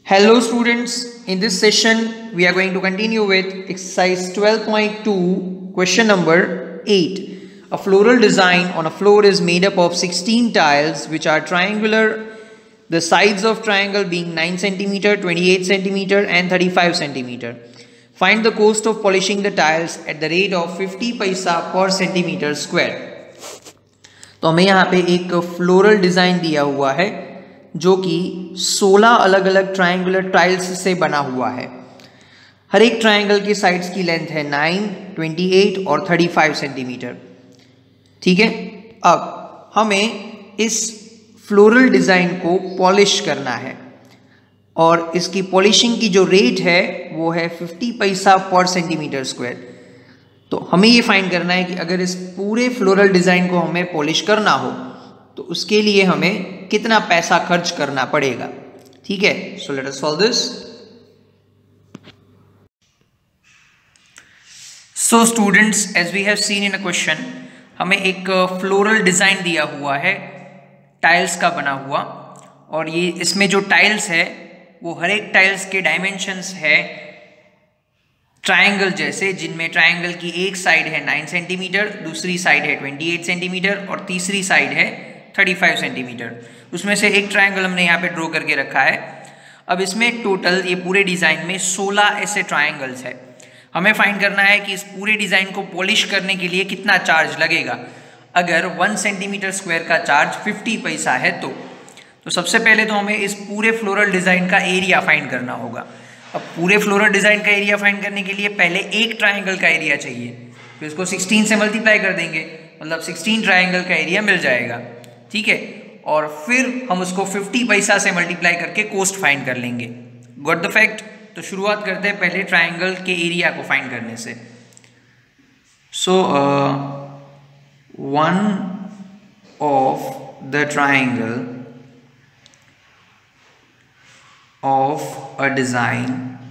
Hello students, in this session we are going to continue with exercise 12.2 question number 8. A floral design on a floor is made up of 16 tiles which are triangular, the sides of triangle being 9 cm, 28 cm and 35 cm. Find the cost of polishing the tiles at the rate of 50 पैसा per centimeter square. तो हमें यहाँ पे एक floral design दिया हुआ है जो कि 16 अलग अलग ट्रायंगुलर टाइल्स से बना हुआ है। हर एक ट्रायंगल की साइड्स की लेंथ है 9, 28 और 35 सेंटीमीटर। ठीक है, अब हमें इस फ्लोरल डिज़ाइन को पॉलिश करना है और इसकी पॉलिशिंग की जो रेट है वो है 50 पैसा पर सेंटीमीटर स्क्वायर। तो हमें ये फाइंड करना है कि अगर इस पूरे फ्लोरल डिज़ाइन को हमें पॉलिश करना हो तो उसके लिए हमें कितना पैसा खर्च करना पड़ेगा। ठीक है, so let us solve this. So students, as we have seen in a question, हमें एक फ्लोरल डिज़ाइन दिया हुआ है टाइल्स का बना हुआ, और ये इसमें जो टाइल्स है वो हर एक टाइल्स के डायमेंशंस है ट्रायंगल जैसे, जिनमें ट्रायंगल की एक साइड है 9 सेंटीमीटर, दूसरी साइड है 28 सेंटीमीटर और तीसरी साइड है 35 सेंटीमीटर। उसमें से एक ट्रायंगल हमने यहाँ पे ड्रॉ करके रखा है। अब इसमें टोटल ये पूरे डिज़ाइन में 16 ऐसे ट्रायंगल्स है। हमें फाइंड करना है कि इस पूरे डिज़ाइन को पॉलिश करने के लिए कितना चार्ज लगेगा। अगर 1 सेंटीमीटर स्क्वायर का चार्ज 50 पैसा है तो सबसे पहले तो हमें इस पूरे फ्लोरल डिज़ाइन का एरिया फाइंड करना होगा। अब पूरे फ्लोरल डिज़ाइन का एरिया फाइंड करने के लिए पहले एक ट्रायंगल का एरिया चाहिए, तो इसको 16 से मल्टीप्लाई कर देंगे, मतलब 16 ट्रायंगल का एरिया मिल जाएगा। ठीक है, और फिर हम उसको 50 पैसा से मल्टीप्लाई करके कोस्ट फाइंड कर लेंगे। Got the fact? तो शुरुआत करते हैं पहले ट्रायंगल के एरिया को फाइंड करने से। So one of the triangle of a design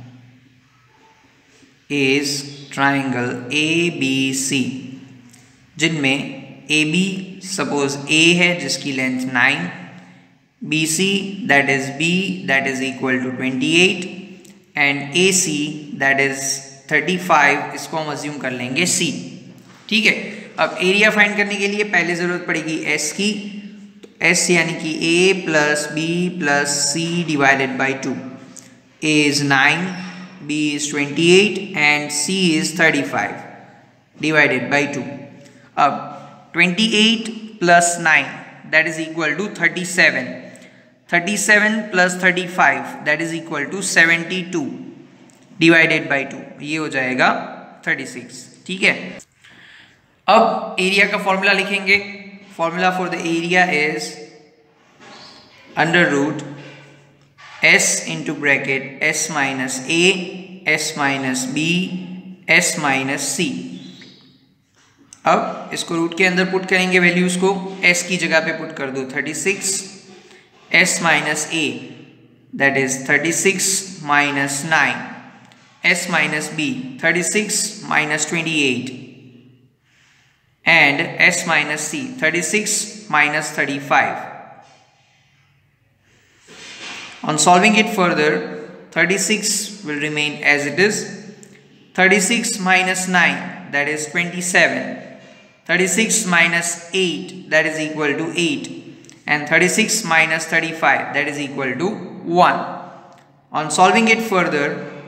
is triangle ABC, जिनमें AB सपोज A है जिसकी length 9, BC that is B that is equal to 28 and AC that is 35, इसको हम अज्यूम कर लेंगे C। ठीक है, अब एरिया फाइंड करने के लिए पहले ज़रूरत पड़ेगी S की। S यानी कि A plus B plus C divided by 2। A is 9, B is 28 and C is 35 divided by 2. अब 28 plus 9 that is equal to 37. 37 plus 35 that is equal to 72 divided by 2, ये हो जाएगा 36। ठीक है, अब एरिया का फॉर्मूला लिखेंगे। Formula for the area is under root S into bracket S minus A, S minus B, S minus C। अब इसको रूट के अंदर पुट करेंगे वैल्यूज को, S की जगह पे पुट कर दो 36, S minus A that is 36 minus 9, S minus B 36 minus 28 and S minus C 36 minus 35. On solving it further, 36 will remain as it is. 36 minus 9 that is 27. 36 minus 8 that is equal to 8 and 36 minus 35 that is equal to 1. On solving it further,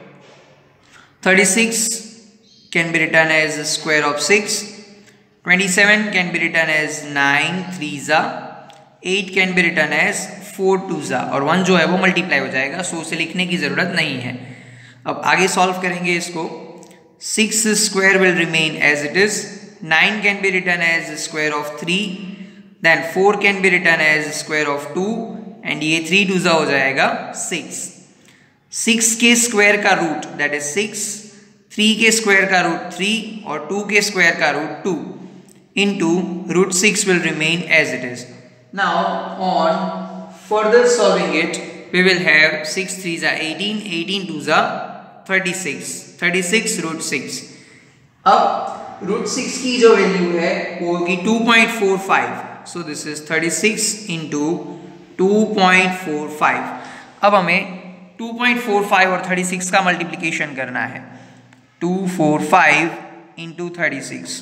36 can be written as the square of 6. 27 can be written as 9 3s, 8 can be written as 4 2s और 1 जो है वो multiply हो जाएगा, सो उसे लिखने की ज़रूरत नहीं है। अब आगे सॉल्व करेंगे इसको। 6 square will remain as it is, 9 can be written as square of 3, then 4 can be written as square of 2 and ये 3 2s हो जाएगा 6। 6 के स्क्वायर का रूट दैट इज 6, 3 के स्क्वायर का रूट 3 और 2 के स्क्वायर का root 2 into root 6 will remain as it is. Now on further solving it, we will have 6 3s are 18, 18 2s are 36, 36 root 6. अब root 6 की जो वैल्यू है वो होगी 2.45, so this is 36 into 2.45। अब हमें 2.45 और 36 का मल्टीप्लिकेशन करना है। 245 इंटू 36,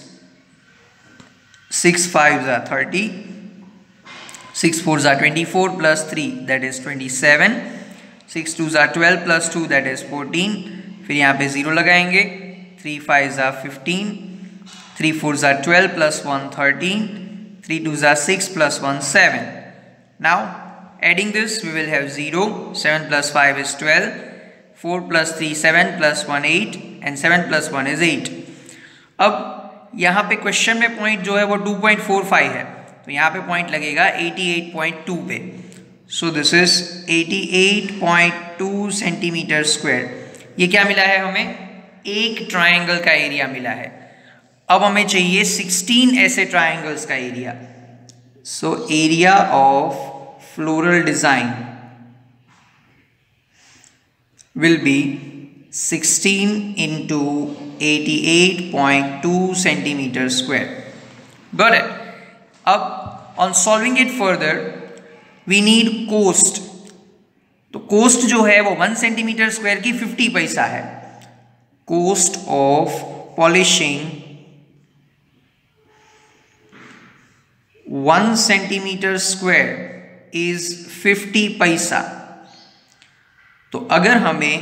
6 5 ज़ा 30, 6 4 ज़ा 24 प्लस 3 दैट इज 27, 6 2 ज़ा 12 प्लस 2 दैट इज 14, फिर यहाँ पे 0 लगाएंगे, 3 5 ज़ा 15, 3 4 ज़ा 12 प्लस 1 13, 3 2 ज़ा 6 plus 1 7. Now adding this we will have 0, 7 plus 5 is 12, 4 plus 3 7 plus 1 8 and 7 plus 1 is 8. अब यहाँ पे क्वेश्चन में पॉइंट जो है वो 2.45 है, तो यहाँ पे पॉइंट लगेगा 88.2 पे। So this is 88.2 centimetre square. ये क्या मिला है हमें? एक ट्राइंगल का एरिया मिला है। अब हमें चाहिए 16 ऐसे ट्राइंगल्स का एरिया। So area of floral design will be 16 into 88.2 centimeter square. Got it? अब on solving it further we need cost. तो cost जो है वो 1 centimeter square की 50 पैसा है। Cost of polishing 1 centimeter square is 50 पैसा। तो अगर हमें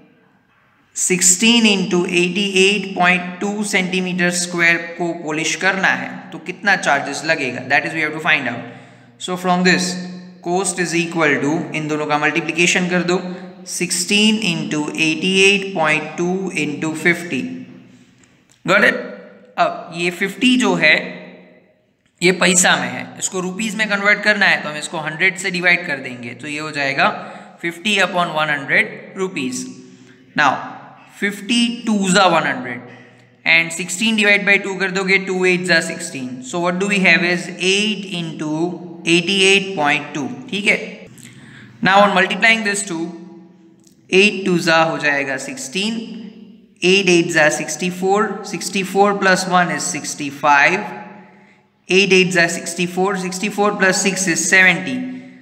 16 इंटू 88.2 सेंटीमीटर स्क्वायर को पॉलिश करना है तो कितना चार्जेस लगेगा, that is we have to find out. So from this cost is equal to, इन दोनों का मल्टीप्लिकेशन कर दो, 16 इंटू 88.2 इंटू 50। Got it? अब ये 50 जो है ये पैसा में है, इसको रुपीस में कन्वर्ट करना है तो हम इसको 100 से डिवाइड कर देंगे, तो ये हो जाएगा 50 अपॉन 100 रुपीज। नाउ 50 2 ज़ा 100 एंड 16 डिवाइड बाई 2 कर दोगे, 2 8 ज़ा 16। So what do we have is 8 into 88.2। ठीक है। Now on multiplying this two, 8 2 ज़ा हो जाएगा 16, 8 8 ज़ा 64, 64 plus 1 is 65, 8 8 is 64, 64 plus 6 is 70.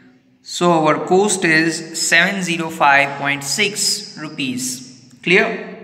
So our cost is 705.6 rupees. Clear?